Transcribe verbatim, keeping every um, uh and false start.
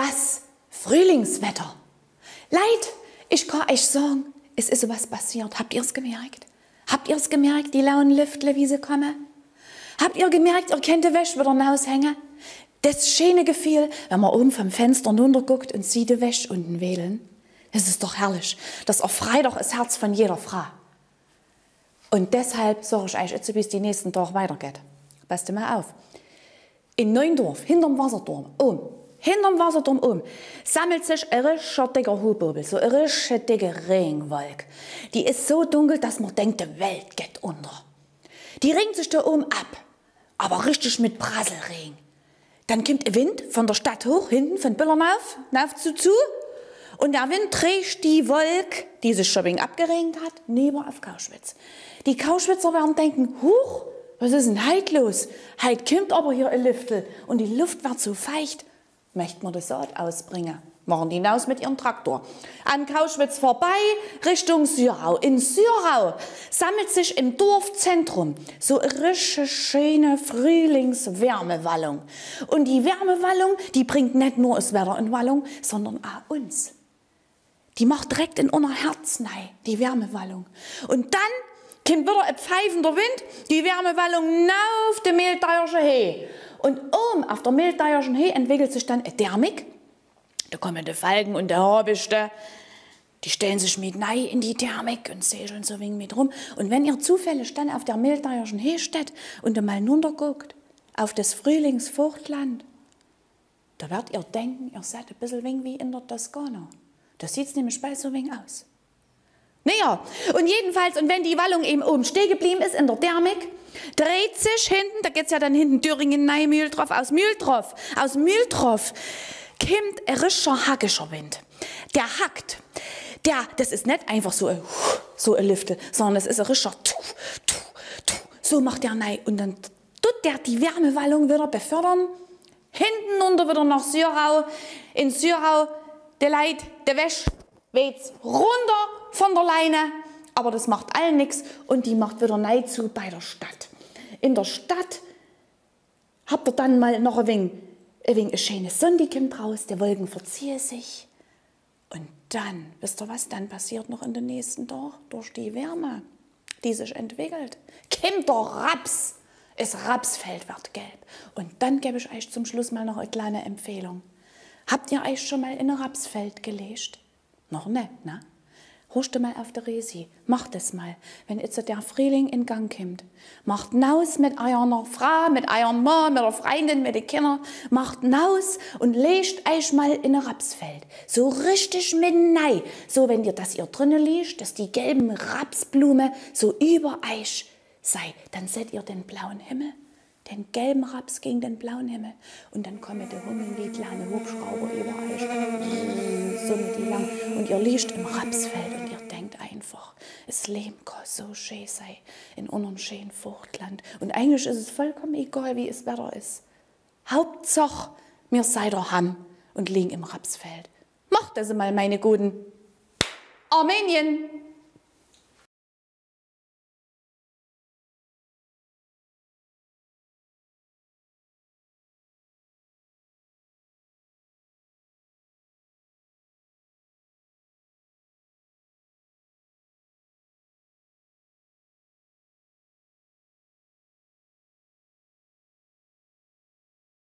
das Frühlingswetter. Leid, ich kann euch sagen, es ist sowas passiert. Habt ihr es gemerkt? Habt ihr es gemerkt, die lauen Lüftle, wie sie kommen? Habt ihr gemerkt, ihr könnt die Wäsche wieder raushängen? Das schöne Gefühl, wenn man oben vom Fenster runterguckt und sieht die Wäsche unten wählen. Das ist doch herrlich. Das erfreut doch das Herz von jeder Frau. Und deshalb sage ich euch jetzt, bis die nächsten Tage weitergeht. Passt mal auf. In Neundorf, hinterm Wasserturm, oben, hinterm Wasserturm oben, sammelt sich ein richtig dicker Hubobel, so eine richtig dicke Regenwolke. Die ist so dunkel, dass man denkt, die Welt geht unter. Die ringt sich da oben ab, aber richtig mit Prasselregen. Dann kommt ein Wind von der Stadt hoch, hinten von Billernauf, nauf zu zu. Und der Wind trägt die Wolke, die sich schon abgeregnet hat, neben auf Kauschwitz. Die Kauschwitzer werden denken, huch, was ist denn heute los? Heute kommt aber hier ein Lüftel und die Luft wird so feucht. Möchten wir die Saat ausbringen? Machen die hinaus mit ihrem Traktor. An Kauschwitz vorbei, Richtung Syrau. In Syrau sammelt sich im Dorfzentrum so eine richtig schöne Frühlingswärmewallung. Und die Wärmewallung, die bringt nicht nur das Wetter in Wallung, sondern auch uns. Die macht direkt in unser Herz rein, die Wärmewallung. Und dann kommt wieder ein pfeifender Wind, die Wärmewallung auf den Mehlteierschen Hee. Und oben auf der Mehlteierschen Hee entwickelt sich dann eine Thermik. Da kommen die Falken und die Habichte, die stellen sich mit rein in die Thermik und segeln so wenig mit rum. Und wenn ihr zufällig dann auf der Mehlteierschen Hee steht und mal runterguckt auf das Frühlingsvogtland, da werdet ihr denken, ihr seid ein bisschen wie in der Toskana. Das sieht nämlich bei so wenig aus. Naja, und jedenfalls, und wenn die Wallung eben oben stehen geblieben ist in der Thermik, dreht sich hinten, da geht es ja dann hinten Thüringen, Mühldorf, aus Mühldorf, aus Mühldorf, kommt ein richtiger hackischer Wind. Der hackt. Der, das ist nicht einfach so ein, so ein Lüftel, sondern es ist ein richtiger tu, tu, tu. So macht der rein. Und dann tut der die Wärmewallung wieder befördern. Hinten runter wieder nach Syrau. In Syrau, der Leid, der Wäsch, weht's runter von der Leine. Aber das macht allen nichts. Und die macht wieder rein zu bei der Stadt. In der Stadt habt ihr dann mal noch ein wenig Ein wenig eine schöne Sonne, die kommt raus, die Wolken verziehen sich. Und dann, wisst ihr, was dann passiert noch in den nächsten Tagen? Durch die Wärme, die sich entwickelt, kommt der Raps. Das Rapsfeld wird gelb. Und dann gebe ich euch zum Schluss mal noch eine kleine Empfehlung. Habt ihr euch schon mal in ein Rapsfeld gelegt? Noch nicht, ne? Hörst du mal auf der Resi, macht es mal, wenn jetzt der Frühling in Gang kommt. Macht naus mit eurer Frau, mit eurem Mann, mit der Freundin, mit den Kindern. Macht naus und legt euch mal in ein Rapsfeld. So richtig mit nei. So, wenn ihr das ihr drinnen liegt, dass die gelben Rapsblume so über euch sei, dann seht ihr den blauen Himmel. Den gelben Raps gegen den blauen Himmel. Und dann kommen die Hummeln wie kleine Hubschrauber über euch. So mit die lang. Und ihr liegt im Rapsfeld und ihr denkt einfach, es Leben kann so schön sein in unserem schönen Vogtland. Und eigentlich ist es vollkommen egal, wie es Wetter ist. Hauptsache, wir seid daheim und liegen im Rapsfeld. Macht das mal, meine Guten. Armenien!